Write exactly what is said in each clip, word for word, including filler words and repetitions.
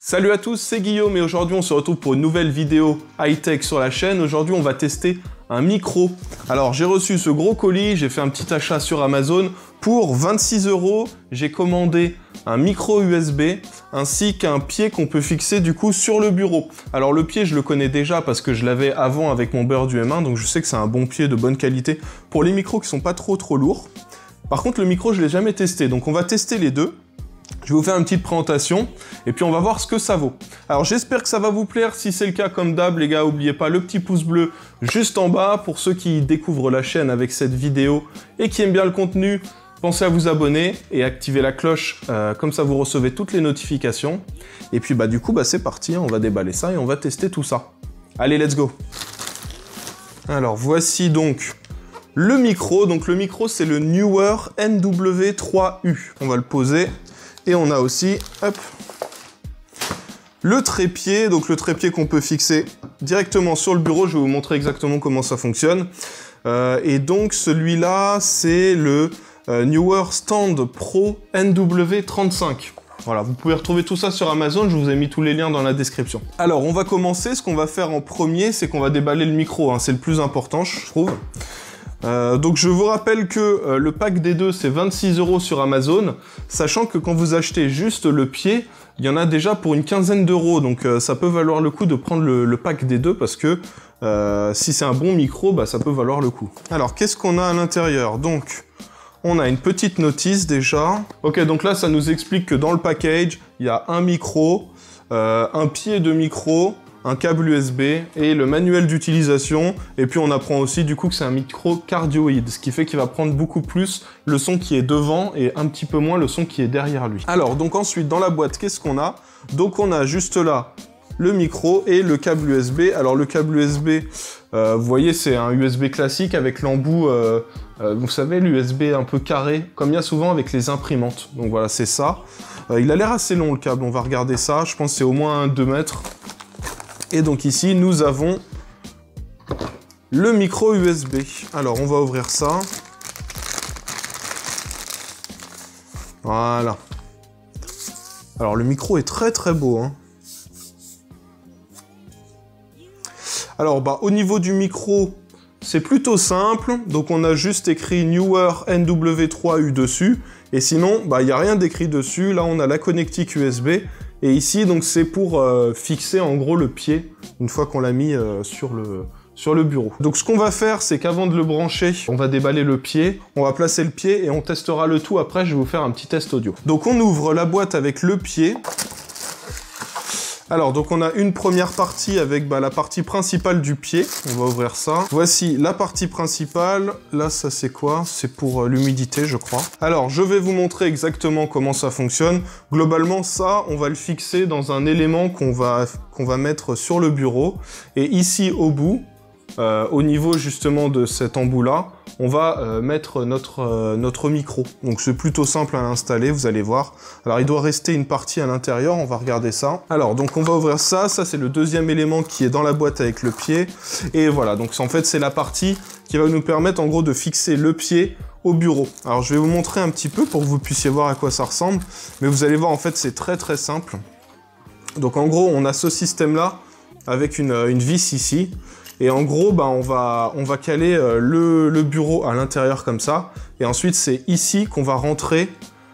Salut à tous, c'est Guillaume et aujourd'hui on se retrouve pour une nouvelle vidéo high-tech sur la chaîne. Aujourd'hui on va tester un micro. Alors j'ai reçu ce gros colis, j'ai fait un petit achat sur Amazon. Pour vingt-six euros, j'ai commandé un micro U S B ainsi qu'un pied qu'on peut fixer du coup sur le bureau. Alors le pied je le connais déjà parce que je l'avais avant avec mon Bird du M un, donc je sais que c'est un bon pied de bonne qualité pour les micros qui sont pas trop trop lourds. Par contre le micro je l'ai jamais testé, donc on va tester les deux. Je vais vous faire une petite présentation et puis on va voir ce que ça vaut. Alors j'espère que ça va vous plaire. Si c'est le cas, comme d'hab les gars, n'oubliez pas le petit pouce bleu juste en bas. Pour ceux qui découvrent la chaîne avec cette vidéo et qui aiment bien le contenu, pensez à vous abonner et activer la cloche, euh, comme ça vous recevez toutes les notifications. Et puis bah du coup bah, c'est parti, on va déballer ça et on va tester tout ça. Allez, let's go. Alors voici donc le micro. Donc le micro c'est le Neewer N W trois U. On va le poser. Et on a aussi, hop, le trépied, donc le trépied qu'on peut fixer directement sur le bureau. Je vais vous montrer exactement comment ça fonctionne. Euh, et donc celui-là, c'est le euh, Neewer Stand Pro N W trente-cinq. Voilà, vous pouvez retrouver tout ça sur Amazon, je vous ai mis tous les liens dans la description. Alors, on va commencer, ce qu'on va faire en premier, c'est qu'on va déballer le micro, hein. C'est le plus important, je trouve. Euh, donc je vous rappelle que euh, le pack des deux c'est vingt-six euros sur Amazon, sachant que quand vous achetez juste le pied, il y en a déjà pour une quinzaine d'euros, donc euh, ça peut valoir le coup de prendre le, le pack des deux parce que euh, si c'est un bon micro, bah, ça peut valoir le coup. Alors qu'est-ce qu'on a à l'intérieur? Donc on a une petite notice déjà. Ok, donc là ça nous explique que dans le package, il y a un micro, euh, un pied de micro, un câble U S B et le manuel d'utilisation. Et puis on apprend aussi du coup que c'est un micro cardioïde, ce qui fait qu'il va prendre beaucoup plus le son qui est devant et un petit peu moins le son qui est derrière lui. Alors donc ensuite dans la boîte, qu'est-ce qu'on a? Donc on a juste là le micro et le câble U S B. Alors le câble U S B, euh, vous voyez c'est un U S B classique avec l'embout, euh, euh, vous savez l'U S B un peu carré, comme il y a souvent avec les imprimantes. Donc voilà, c'est ça. Euh, il a l'air assez long le câble, on va regarder ça. Je pense que c'est au moins deux mètres. Et donc ici, nous avons le micro U S B. Alors, on va ouvrir ça. Voilà. Alors, le micro est très très beau, hein. Alors, bah, au niveau du micro, c'est plutôt simple. Donc, on a juste écrit Neewer N W trois U dessus. Et sinon, bah, il n'y a rien d'écrit dessus. Là, on a la connectique U S B. Et ici, donc, c'est pour euh, fixer en gros le pied, une fois qu'on l'a mis euh, sur, le, sur le bureau. Donc, ce qu'on va faire, c'est qu'avant de le brancher, on va déballer le pied, on va placer le pied et on testera le tout. Après, je vais vous faire un petit test audio. Donc, on ouvre la boîte avec le pied. Alors, donc, on a une première partie avec bah, la partie principale du pied. On va ouvrir ça. Voici la partie principale. Là, ça, c'est quoi? C'est pour euh, l'humidité, je crois. Alors, je vais vous montrer exactement comment ça fonctionne. Globalement, ça, on va le fixer dans un élément qu'on va, qu'on va mettre sur le bureau. Et ici, au bout, euh, au niveau justement de cet embout-là, on va euh, mettre notre, euh, notre micro. Donc c'est plutôt simple à l'installer, vous allez voir. Alors il doit rester une partie à l'intérieur, on va regarder ça. Alors donc on va ouvrir ça, ça c'est le deuxième élément qui est dans la boîte avec le pied. Et voilà, donc en fait c'est la partie qui va nous permettre en gros de fixer le pied au bureau. Alors je vais vous montrer un petit peu pour que vous puissiez voir à quoi ça ressemble. Mais vous allez voir en fait c'est très très simple. Donc en gros on a ce système là avec une, une vis ici. Et en gros, bah, on, va, on va caler euh, le, le bureau à l'intérieur comme ça. Et ensuite, c'est ici qu'on va rentrer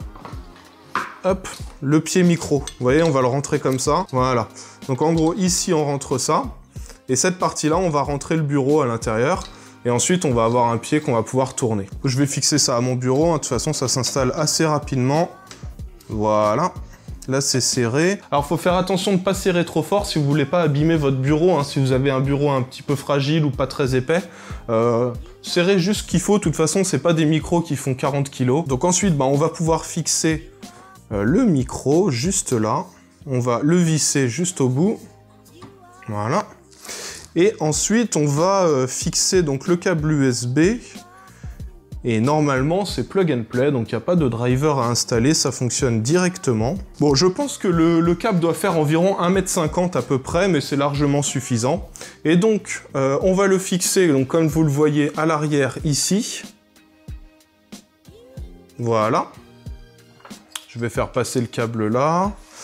hop, le pied micro. Vous voyez, on va le rentrer comme ça. Voilà. Donc en gros, ici, on rentre ça. Et cette partie-là, on va rentrer le bureau à l'intérieur. Et ensuite, on va avoir un pied qu'on va pouvoir tourner. Je vais fixer ça à mon bureau. Hein. De toute façon, ça s'installe assez rapidement. Voilà. Là, c'est serré. Alors, il faut faire attention de ne pas serrer trop fort si vous voulez pas abîmer votre bureau. Hein, si vous avez un bureau un petit peu fragile ou pas très épais, euh, serrez juste ce qu'il faut. De toute façon, c'est pas des micros qui font quarante kilos. Donc ensuite, bah, on va pouvoir fixer euh, le micro juste là. On va le visser juste au bout. Voilà. Et ensuite, on va euh, fixer donc le câble U S B. Et normalement, c'est plug and play, donc il n'y a pas de driver à installer, ça fonctionne directement. Bon, je pense que le, le câble doit faire environ un mètre cinquante à peu près, mais c'est largement suffisant. Et donc, euh, on va le fixer, donc comme vous le voyez, à l'arrière ici. Voilà. Je vais faire passer le câble là.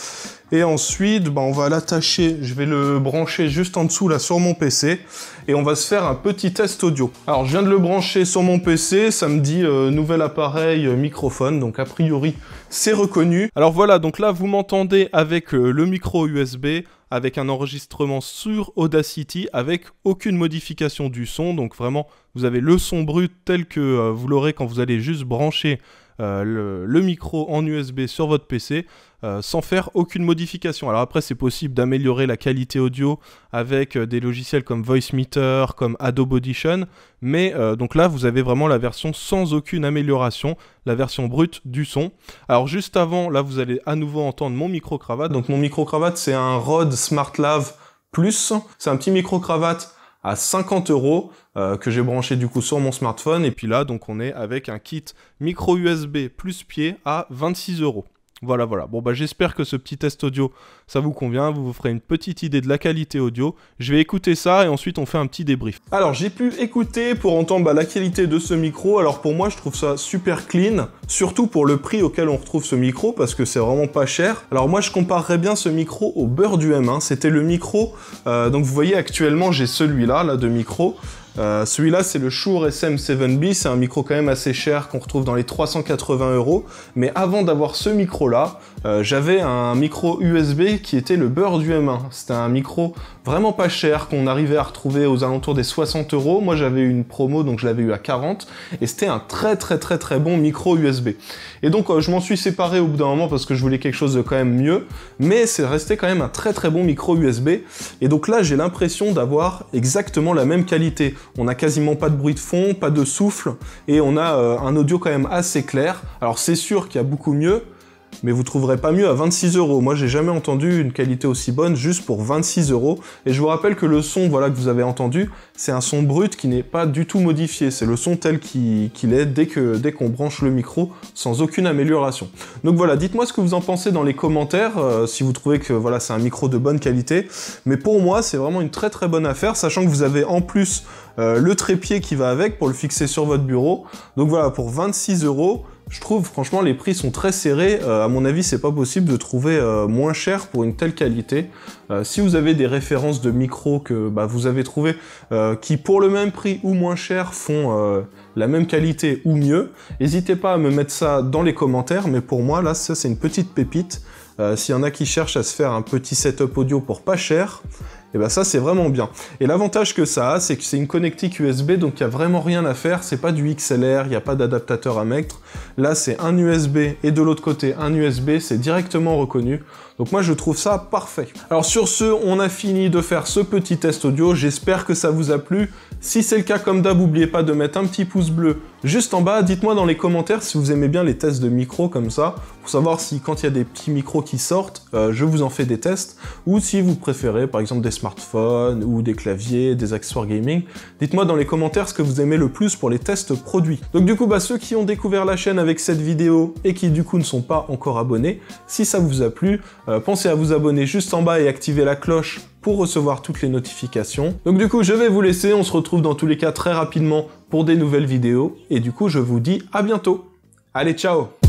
Et ensuite, bah, on va l'attacher, je vais le brancher juste en dessous là sur mon P C et on va se faire un petit test audio. Alors je viens de le brancher sur mon P C, ça me dit euh, nouvel appareil euh, microphone, donc a priori c'est reconnu. Alors voilà, donc là vous m'entendez avec euh, le micro U S B, avec un enregistrement sur Audacity, avec aucune modification du son, donc vraiment vous avez le son brut tel que euh, vous l'aurez quand vous allez juste brancher Euh, le, le micro en U S B sur votre P C euh, sans faire aucune modification. Alors après c'est possible d'améliorer la qualité audio avec euh, des logiciels comme Voicemeeter, comme Adobe Audition, mais euh, donc là vous avez vraiment la version sans aucune amélioration, la version brute du son. Alors juste avant, là vous allez à nouveau entendre mon micro-cravate. Donc mon micro-cravate c'est un Rode SmartLav Plus, c'est un petit micro-cravate à cinquante euros euh, que j'ai branché du coup sur mon smartphone. Et puis là, donc on est avec un kit micro U S B plus pied à vingt-six euros. Voilà, voilà. Bon, bah j'espère que ce petit test audio, ça vous convient. Vous vous ferez une petite idée de la qualité audio. Je vais écouter ça et ensuite on fait un petit débrief. Alors, j'ai pu écouter pour entendre bah, la qualité de ce micro. Alors pour moi, je trouve ça super clean. Surtout pour le prix auquel on retrouve ce micro, parce que c'est vraiment pas cher. Alors moi, je comparerais bien ce micro au beurre du M. Hein. C'était le micro... Euh, donc vous voyez, actuellement, j'ai celui-là, là, de micro. Euh, celui-là, c'est le Shure S M sept B, c'est un micro quand même assez cher qu'on retrouve dans les trois cent quatre-vingts euros. Mais avant d'avoir ce micro-là, euh, j'avais un micro U S B qui était le beurre du M un. C'était un micro vraiment pas cher qu'on arrivait à retrouver aux alentours des soixante euros. Moi, j'avais eu une promo, donc je l'avais eu à quarante. Et c'était un très très très très bon micro U S B. Et donc, euh, je m'en suis séparé au bout d'un moment parce que je voulais quelque chose de quand même mieux. Mais c'est resté quand même un très très bon micro U S B. Et donc là, j'ai l'impression d'avoir exactement la même qualité. On n'a quasiment pas de bruit de fond, pas de souffle, et on a euh, un audio quand même assez clair. Alors c'est sûr qu'il y a beaucoup mieux, mais vous trouverez pas mieux à vingt-six euros. Moi, j'ai jamais entendu une qualité aussi bonne juste pour vingt-six euros. Et je vous rappelle que le son, voilà, que vous avez entendu, c'est un son brut qui n'est pas du tout modifié. C'est le son tel qu'il qu'il est dès que dès qu'on branche le micro, sans aucune amélioration. Donc voilà, dites-moi ce que vous en pensez dans les commentaires, euh, si vous trouvez que voilà, c'est un micro de bonne qualité. Mais pour moi, c'est vraiment une très très bonne affaire, sachant que vous avez en plus euh, le trépied qui va avec pour le fixer sur votre bureau. Donc voilà, pour vingt-six euros, je trouve, franchement, les prix sont très serrés. Euh, à mon avis, c'est pas possible de trouver euh, moins cher pour une telle qualité. Euh, si vous avez des références de micros que bah, vous avez trouvé euh, qui, pour le même prix ou moins cher, font euh, la même qualité ou mieux, n'hésitez pas à me mettre ça dans les commentaires. Mais pour moi, là, ça, c'est une petite pépite. Euh, S'il y en a qui cherchent à se faire un petit setup audio pour pas cher, et ben ça c'est vraiment bien. Et l'avantage que ça a, c'est que c'est une connectique U S B, donc il n'y a vraiment rien à faire, c'est pas du X L R, il n'y a pas d'adaptateur à mettre. Là c'est un U S B et de l'autre côté un U S B, c'est directement reconnu. Donc moi je trouve ça parfait. Alors sur ce, on a fini de faire ce petit test audio, j'espère que ça vous a plu. Si c'est le cas, comme d'hab, n'oubliez pas de mettre un petit pouce bleu juste en bas. Dites-moi dans les commentaires si vous aimez bien les tests de micro comme ça, pour savoir si quand il y a des petits micros qui sortent, euh, je vous en fais des tests, ou si vous préférez par exemple des smartphones ou des claviers, des accessoires gaming. Dites-moi dans les commentaires ce que vous aimez le plus pour les tests produits. Donc du coup, bah, ceux qui ont découvert la chaîne avec cette vidéo et qui du coup ne sont pas encore abonnés, si ça vous a plu, euh, pensez à vous abonner juste en bas et activer la cloche pour recevoir toutes les notifications. Donc du coup, je vais vous laisser, on se retrouve dans tous les cas très rapidement pour des nouvelles vidéos, et du coup, je vous dis à bientôt. Allez, ciao!